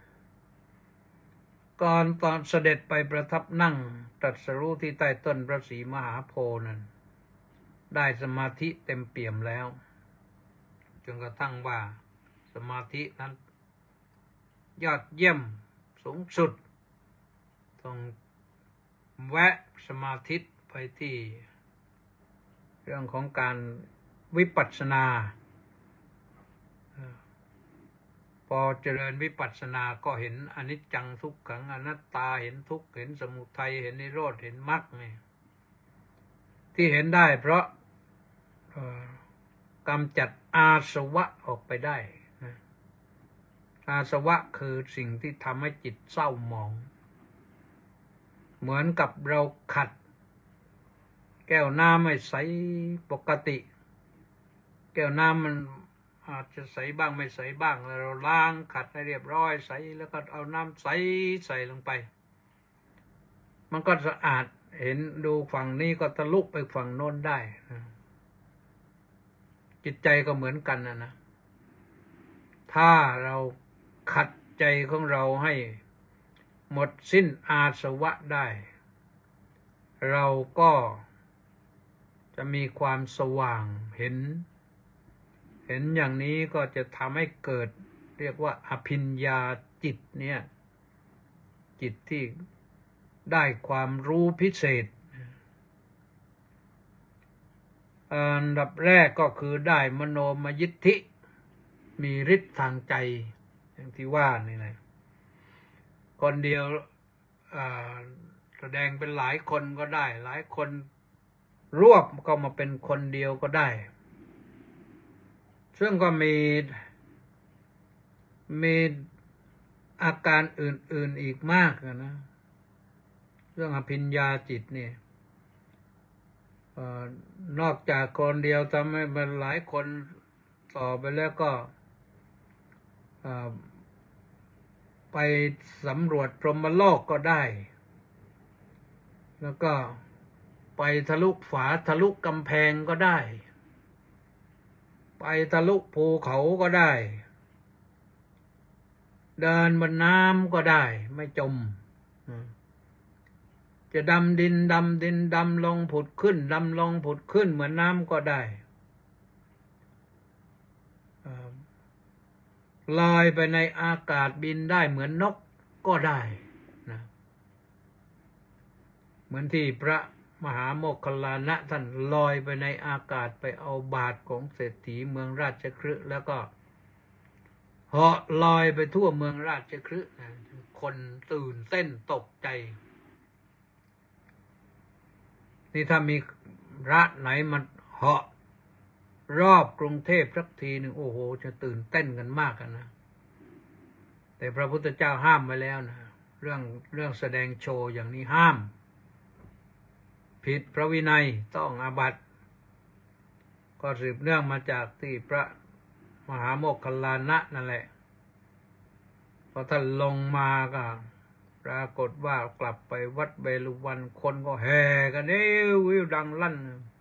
ก่อนตอนเสด็จไปประทับนั่งตรัสรู้ที่ใต้ต้นพระศรีมหาโพธิ์นั้นได้สมาธิเต็มเปี่ยมแล้วจนกระทั่งว่าสมาธินั้นยอดเยี่ยมสูงสุดต้องแวะสมาธิไปที่เรื่องของการวิปัสสนาพอเจริญวิปัสสนาก็เห็นอนิจจังทุกขังอนัตตาเห็นทุกข์เห็นสมุทัยเห็นนิโรธเห็นมรรคนี่ที่เห็นได้เพราะกำจัดอาสวะออกไปได้อาสวะคือสิ่งที่ทำให้จิตเศร้าหมองเหมือนกับเราขัดแก้วน้ำให้ใสปกติแก้วน้ำมันอาจจะใสบ้างไม่ใสบ้างแล้วเราล้างขัดให้เรียบร้อยใสแล้วก็เอาน้ำใสลงไปมันก็สะอาดเห็นดูฝั่งนี้ก็ทะลุไปฝั่งโน้นได้จิตใจก็เหมือนกันนะถ้าเราขัดใจของเราให้หมดสิ้นอาสวะได้เราก็จะมีความสว่างเห็นอย่างนี้ก็จะทำให้เกิดเรียกว่าอภิญญาจิตเนี่ยจิตที่ได้ความรู้พิเศษอันดับแรกก็คือได้มโนมยิทธิมีฤทธิ์ทางใจอย่างที่ว่านี่นะคนเดียวแสดงเป็นหลายคนก็ได้หลายคนรวบก็มาเป็นคนเดียวก็ได้ซึ่งก็มีอาการอื่นๆอีกมากนะเรื่องอภิญญาจิตเนี่ยนอกจากคนเดียวทำให้มันหลายคนต่อไปแล้วก็ไปสำรวจพรหมโลกก็ได้แล้วก็ไปทะลุฝาทะลุกำแพงก็ได้ไปทะลุภูเขาก็ได้เดินบนน้ำก็ได้ไม่จมจะดำดินดำลงผุดขึ้นดำลงผุดขึ้นเหมือนน้ำก็ได้ลอยไปในอากาศบินได้เหมือนนกก็ได้นะเหมือนที่พระมหาโมคคัลลานะท่านลอยไปในอากาศไปเอาบาตรของเศรษฐีเมืองราชคฤห์แล้วก็เหาะลอยไปทั่วเมืองราชคฤห์คนตื่นเต้นตกใจนี่ถ้ามีรัฐไหนมันเหาะรอบกรุงเทพสักทีหนึ่งโอ้โหจะตื่นเต้นกันมากนะแต่พระพุทธเจ้าห้ามไว้แล้วนะเรื่องแสดงโชว์อย่างนี้ห้ามผิดพระวินัยต้องอาบัติก็สืบเนื่องมาจากที่พระมหาโมคคัลลานะนั่นแหละพอท่านลงมาก็ปรากฏว่ากลับไปวัดเวฬุวันคนก็แห่กันวิวดังลั่น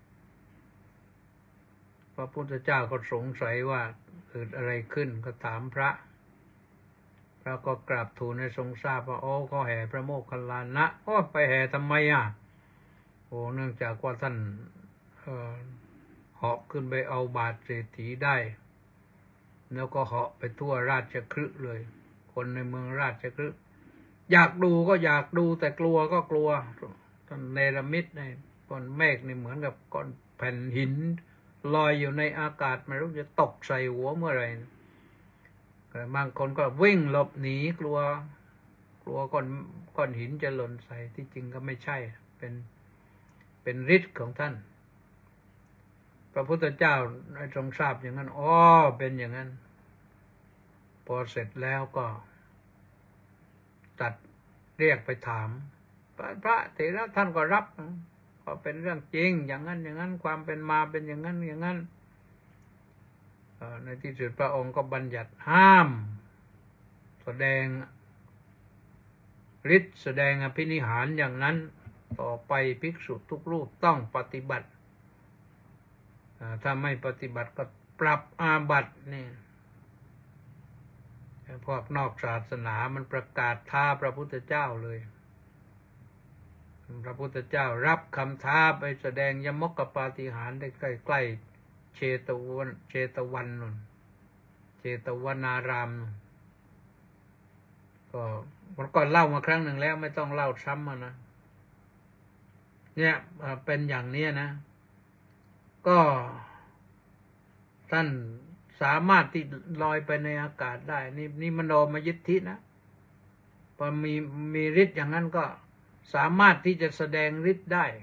พระพุทธเจ้าก็สงสัยว่าเกิดอะไรขึ้นก็ถามพระก็กราบทูลให้ทรงทราบว่าก็แห่พระโมคคัลลานะไปแห่ทำไมเนื่องจากว่าท่านเหาะขึ้นไปเอาบาตรเศรษฐีได้แล้วก็เหาะไปทั่วราชคฤห์เลยคนในเมืองราชคฤห์อยากดูก็อยากดูแต่กลัวก็กลัวท่านเนรมิตในก้อนเมฆนี่เหมือนกับก้อนแผ่นหินลอยอยู่ในอากาศไม่รู้จะตกใส่หัวเมื่อไหร่บางคนก็วิ่งหลบหนีกลัวก้อนหินจะหล่นใส่ที่จริงก็ไม่ใช่เป็นฤทธิ์ของท่านพระพุทธเจ้าทรงทราบอย่างนั้นเป็นอย่างนั้นพอเสร็จแล้วก็ตัดเรียกไปถามพระเถระท่านก็รับก็เป็นเรื่องจริงอย่างนั้นความเป็นมาเป็นอย่างนั้นในที่สุดพระองค์ก็บัญญัติห้ามแสดงฤทธิ์แสดงอภินิหารอย่างนั้นต่อไปภิกษุทุกรูปต้องปฏิบัติถ้าไม่ปฏิบัติก็ปรับอาบัตินี่พวกนอกศาสนามันประกาศท้าพระพุทธเจ้าเลยพระพุทธเจ้ารับคำท้าไปแสดงยมกปาฏิหาริย์ได้ใกล้เชตวันนนเชตวนารามก็มันก่อนเล่ามาครั้งหนึ่งแล้วไม่ต้องเล่าซ้ำนะเนี่ยเป็นอย่างนี้นะก็ท่านสามารถที่ลอยไปในอากาศได้นี่มโนมยิทธินะพอมีฤทธิ์อย่างนั้นก็สามารถที่จะแสดงฤทธิ์ได้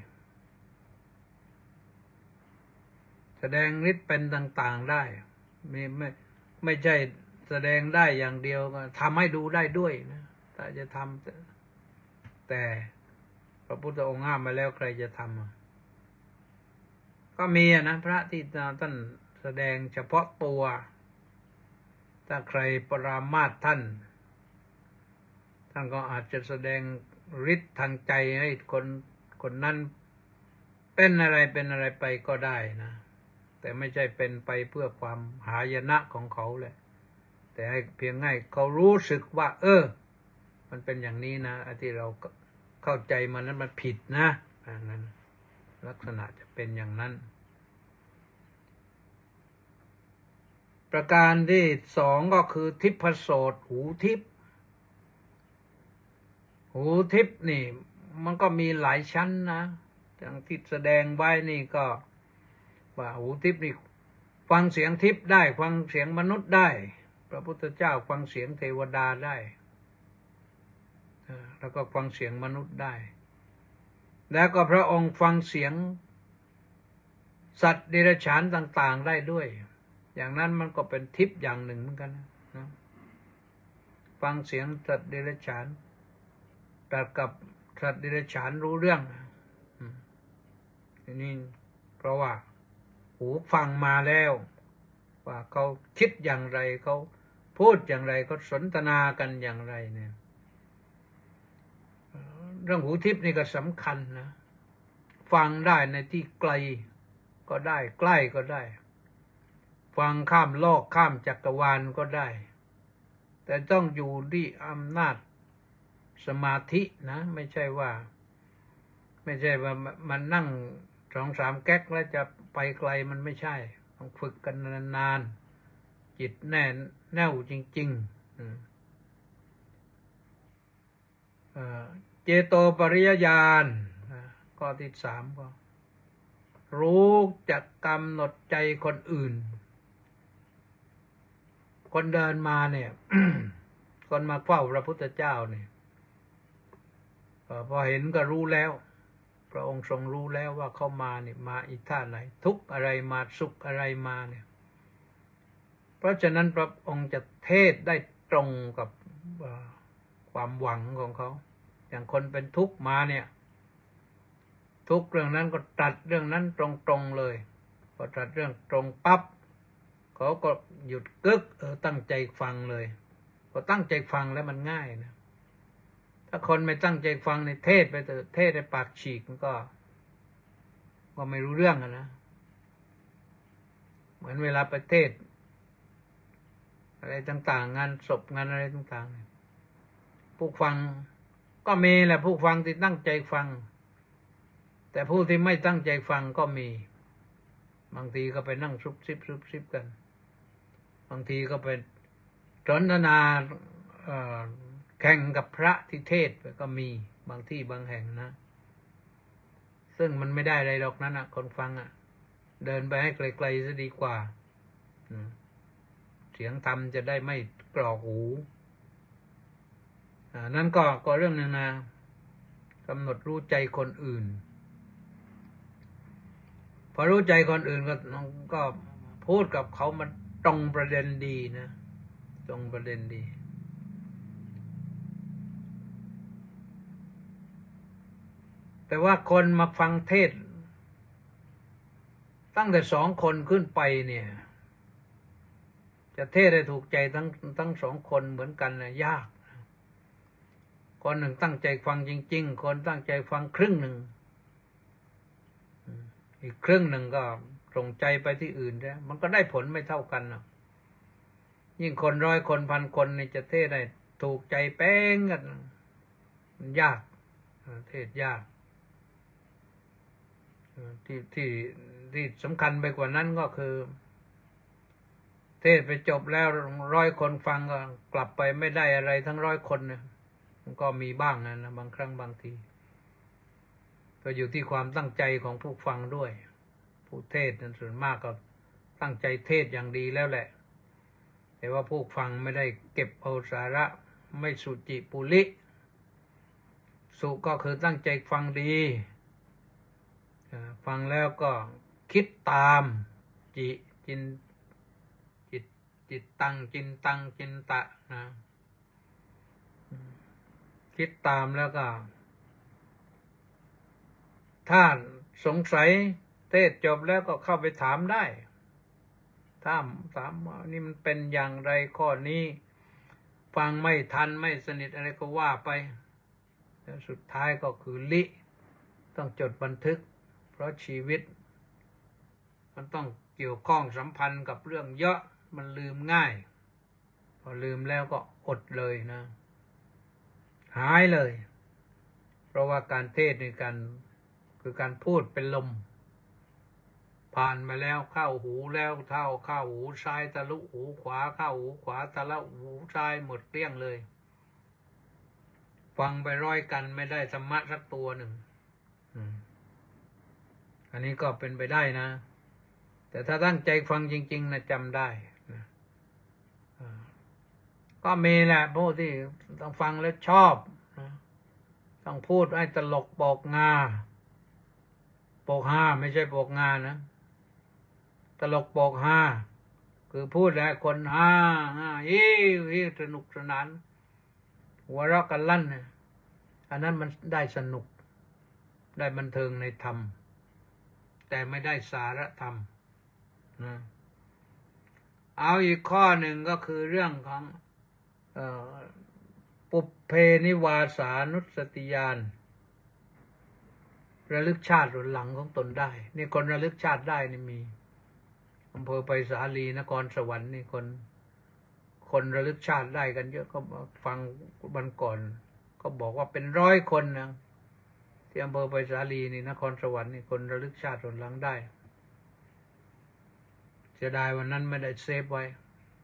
แสดงฤทธิ์เป็นต่างๆได้ไม่ใช่แสดงได้อย่างเดียวก็ทำให้ดูได้ด้วยนะถ้าจะทำแต่พระพุทธองค์ห้ามมาแล้วใครจะทำก็มีนะพระที่ท่านแสดงเฉพาะตัวถ้าใครปรามาสท่านก็อาจจะแสดงฤทธิ์ทางใจให้คนนั้นเป็นอะไรไปก็ได้นะแต่ไม่ใช่เป็นไปเพื่อความหายนะของเขาแหละแต่ให้เพียงให้เขารู้สึกว่ามันเป็นอย่างนี้นะที่เราเข้าใจมันนั้นมันผิดนะนั้นลักษณะจะเป็นอย่างนั้นประการที่สองก็คือทิพโสตหูทิพนี่มันก็มีหลายชั้นนะอย่างที่แสดงไว้นี่ก็ว่าหูทิพนี่ฟังเสียงทิพได้ฟังเสียงมนุษย์ได้พระพุทธเจ้าฟังเสียงเทวดาได้แล้วก็ฟังเสียงมนุษย์ได้แล้วก็พระองค์ฟังเสียงสัตว์เดรัจฉานต่างๆได้ด้วยอย่างนั้นมันก็เป็นทิพย์อย่างหนึ่งเหมือนกันนะฟังเสียงสัตว์เดรัจฉานแต่กับสัตว์เดรัจฉานรู้เรื่องนี่เพราะว่าหูฟังมาแล้วว่าเขาคิดอย่างไรเขาพูดอย่างไรเขาสนทนากันอย่างไรเนี่ยเรื่องหูทิพย์นี่ก็สำคัญนะฟังได้ในที่ไกลก็ได้ใกล้ก็ได้ฟังข้ามโลกข้ามจักรวาลก็ได้แต่ต้องอยู่ที่อำนาจสมาธินะไม่ใช่ว่ามันนั่ง2-3 แก๊กแล้วจะไปไกลมันไม่ใช่ต้องฝึกกันนานๆจิตแน่วจริงๆเจโตปริยญาณข้อที่สามก็รู้จักกำหนดใจคนอื่นคนเดินมาเนี่ย คนมาเฝ้าพระพุทธเจ้าเนี่ยพอเห็นก็รู้แล้วพระองค์ทรงรู้แล้วว่าเข้ามาเนี่ยมาอีท่าไหนทุกข์อะไรมาสุขอะไรมาเนี่ยเพราะฉะนั้นพระองค์จะเทศได้ตรงกับความหวังของเขาอย่างคนเป็นทุกข์มาเนี่ยทุกเรื่องนั้นก็ตรัสเรื่องนั้นตรงๆเลยพอตรัสเรื่องตรงปั๊บเขาก็หยุดกึกตั้งใจฟังเลยพอตั้งใจฟังแล้วมันง่ายนะถ้าคนไม่ตั้งใจฟังในเทศไปเทศในปากฉีกมันก็ไม่รู้เรื่องนะเหมือนเวลาไปเทศอะไรต่างๆงานศพงานอะไรต่างๆผู้ฟังก็มีแหละผู้ฟังที่ตั้งใจฟังแต่ผู้ที่ไม่ตั้งใจฟังก็มีบางทีก็ไปนั่งซุบซิบกันบางทีก็ไปสนทนาแข่งกับพระที่เทศก็มีบางที่บางแห่งนะซึ่งมันไม่ได้อะไรหรอกนั่นนะคนฟังเดินไปให้ไกลๆซะดีกว่าเสียงธรรมจะได้ไม่กรอกหูนั่นก็เรื่องหนึ่งนะกำหนดรู้ใจคนอื่นพอรู้ใจคนอื่นก็พูดกับเขามันตรงประเด็นดีนะตรงประเด็นดีแต่ว่าคนมาฟังเทศตั้งแต่2 คนขึ้นไปเนี่ยจะเทศได้ถูกใจทั้ง2 คนเหมือนกันนะยากคนหนึ่งตั้งใจฟังจริงๆคนตั้งใจฟังครึ่งหนึ่งอีกครึ่งหนึ่งก็ส่งใจไปที่อื่นแล้วมันก็ได้ผลไม่เท่ากันนะยิ่งคน100 คน1,000 คนนี่จะเทศได้ถูกใจแป้งกันมันยากเทศยากที่สำคัญไปกว่านั้นก็คือเทศไปจบแล้ว100 คนฟังก็กลับไปไม่ได้อะไรทั้ง100 คนเนี่ยมันก็มีบ้างนะบางครั้งบางทีก็อยู่ที่ความตั้งใจของผู้ฟังด้วยผู้เทศนั้นส่วนมากก็ตั้งใจเทศอย่างดีแล้วแหละแต่ว่าผู้ฟังไม่ได้เก็บเอาสาระไม่สุจิปุริสุก็คือตั้งใจฟังดีฟังแล้วก็คิดตามจิตตังจินตังจินตะนะคิดตามแล้วก็ถ้าสงสัยเทศจบแล้วก็เข้าไปถามได้ถามว่านี่มันเป็นอย่างไรข้อนี้ฟังไม่ทันไม่สนิทอะไรก็ว่าไปแล้วสุดท้ายก็คือต้องจดบันทึกเพราะชีวิตมันต้องเกี่ยวข้องสัมพันธ์กับเรื่องเยอะมันลืมง่ายพอลืมแล้วก็อดเลยนะหายเลยเพราะว่าการเทศในการคือการพูดเป็นลมผ่านมาแล้วเข้าหูแล้วเข้าหูซ้ายทะลุหูขวาเข้าหูขวาทะลุหูซ้ายหมดเกลี้ยงเลยฟังไป100 กันไม่ได้ธรรมะสักตัวหนึ่งอันนี้ก็เป็นไปได้นะแต่ถ้าตั้งใจฟังจริงๆนะจำได้นะก็มีแหละผู้ที่ต้องฟังแล้วชอบนะต้องพูดให้ตลกปกงาปกฮาไม่ใช่ปกงานะตลกปกฮาคือพูดให้คนฮาสนุกสนานหัวเราะกันลั่นนะอันนั้นมันได้สนุกได้บันเทิงในธรรมแต่ไม่ได้สาระธรรมนะเอาอีกข้อหนึ่งก็คือเรื่องของปุพเพนิวาสานุสติญาณระลึกชาติหลังของตนได้นี่คนระลึกชาติได้นี่มีอำเภอไผ่สาลีนครสวรรค์นี่คนระลึกชาติได้กันเยอะก็ฟังวันก่อนก็บอกว่าเป็น100 คนนะที่อำเภอไผ่สาลีนี่นครสวรรค์นี่คนระลึกชาติหลังได้เสียดายวันนั้นไม่ได้เซฟไว้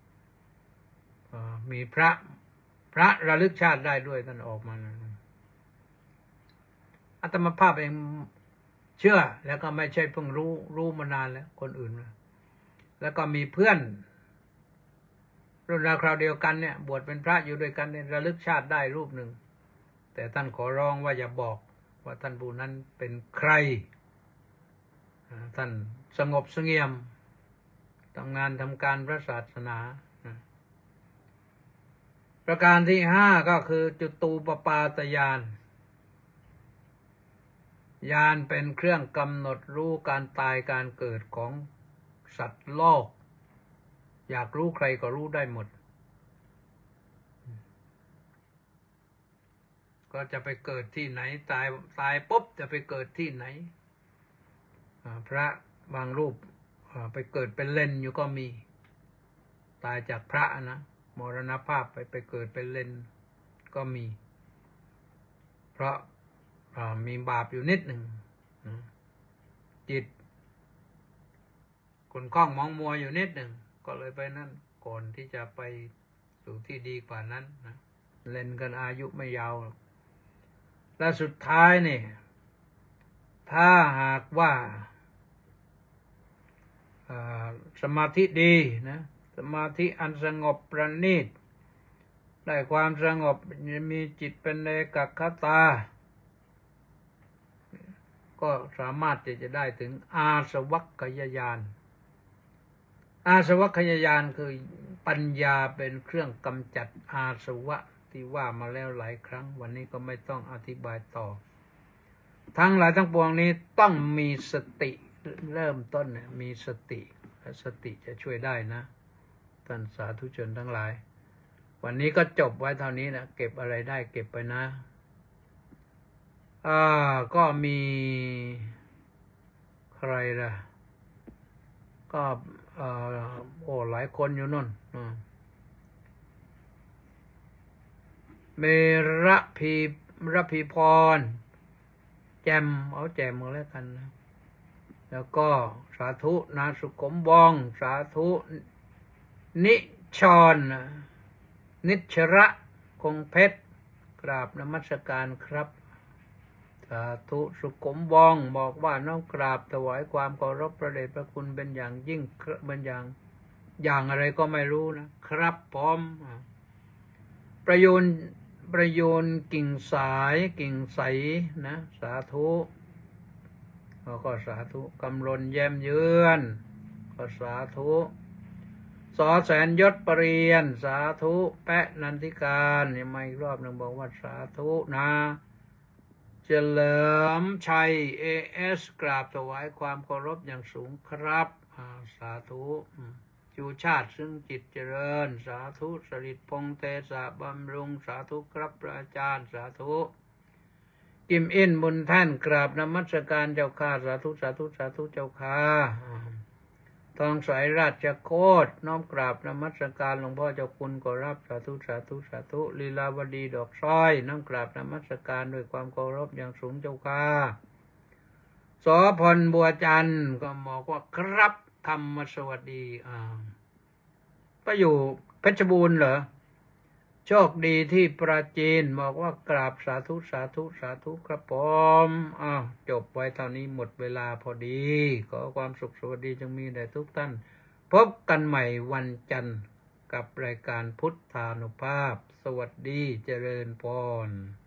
มีพระระลึกชาติได้ด้วยท่านออกมาอาตมาภาพเองเชื่อแล้วก็ไม่ใช่เพิ่งรู้มานานแล้วคนอื่นแล้วก็มีเพื่อนรุ่นราวคราวเดียวกันเนี่ยบวชเป็นพระอยู่ด้วยกันเนี่ยระลึกชาติได้รูปหนึ่งแต่ท่านขอร้องว่าอย่าบอกว่าท่านผู้นั้นเป็นใครท่านสงบเสงี่ยมทำงานทำการพระศาสนาประการที่5ก็คือจุตูปปาตญาณญาณเป็นเครื่องกำหนดรู้การตายการเกิดของสัตว์โลกอยากรู้ใครก็รู้ได้หมดก็จะไปเกิดที่ไหนตายปุ๊บจะไปเกิดที่ไหนพระบางรูปไปเกิดเป็นเลนอยู่ก็มีตายจากพระนะมรณภาพไปเกิดเป็นเลนก็มีเพราะมีบาปอยู่นิดหนึ่งจิตขุ่นข้องมองมัวอยู่นิดหนึ่งก็เลยไปนั่นก่อนที่จะไปสู่ที่ดีกว่านั้นนะเล่นกันอายุไม่ยาวและสุดท้ายนี่ถ้าหากว่าสมาธิดีนะสมาธิอันสงบประณีตได้ความสงบมีจิตเป็นเอกคตาก็สามารถจะได้ถึงอาสวัคคยญาณอาสวัคคยญาณคือปัญญาเป็นเครื่องกำจัดอาสวะที่ว่ามาแล้วหลายครั้งวันนี้ก็ไม่ต้องอธิบายต่อทั้งหลายทั้งปวงนี้ต้องมีสติเริ่มต้นเนี่ยมีสติและสติจะช่วยได้นะท่านสาธุชนทั้งหลายวันนี้ก็จบไว้เท่านี้นะเก็บอะไรได้เก็บไปนะก็มีใครล่ะก็หลายคนอยู่นั่นเมระพีพรแจมเอาแจมมาแล้วกันนะแล้วก็สาธุนาสุขมบองสาธุนิชรนิชระคงเพชรกราบนมัสการครับสาธุสุขมบองบอกว่าน้อมกราบถวายความเคารพพระเดชพระคุณเป็นอย่างยิ่งเป็นอย่างอะไรก็ไม่รู้นะครับพร้อมประโยนกิ่งสายกิ่งใสนะสาธุก็สาธุกำลนแย้มเยือนก็สาธุสอแสนยศปรริญญาสาธุแปะนันทิการนี่มาอีกรอบหนึ่งบอกว่าสาธุนะเฉลิมชัย AS กราบถวายความเคารพอย่างสูงครับสาธุจูชาติซึ่งจิตเจริญสาธุสริตพงษ์เตสะบำรุงสาธุครับพระอาจารย์สาธุกิมอินบุญแท่นกราบนมัสการเจ้าข้าสาธุสาธุสาธุเจ้าข้าทองสายราชโคตรน้อมกราบนมัสการหลวงพ่อเจ้าคุณก็รับสาธุสาธุสาธุลีลาวดีดอกซ้อยน้อมกราบนมัสการด้วยความเคารพอย่างสูงเจ้าข้าสพลบัวจันทร์ก็บอกว่าครับธรรมสวัสดีก็อยู่เพชรบูรณ์เหรอโชคดีที่ปราจีนบอกว่ากราบสาธุสาธุสาธุครับผมจบไว้เท่านี้หมดเวลาพอดีขอความสุขสวัสดีจงมีแด่ทุกท่านพบกันใหม่วันจันทร์กับรายการพุทธานุภาพสวัสดีเจริญพร